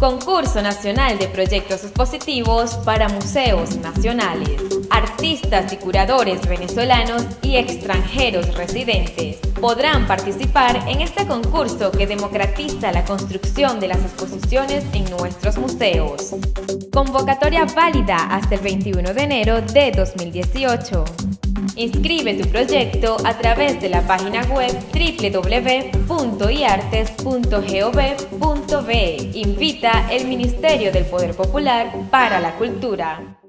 Concurso Nacional de Proyectos Expositivos para Museos Nacionales. Artistas y curadores venezolanos y extranjeros residentes podrán participar en este concurso que democratiza la construcción de las exposiciones en nuestros museos. Convocatoria válida hasta el 21 de enero de 2018. Inscribe tu proyecto a través de la página web www.iartes.gov.be. Invita el Ministerio del Poder Popular para la Cultura.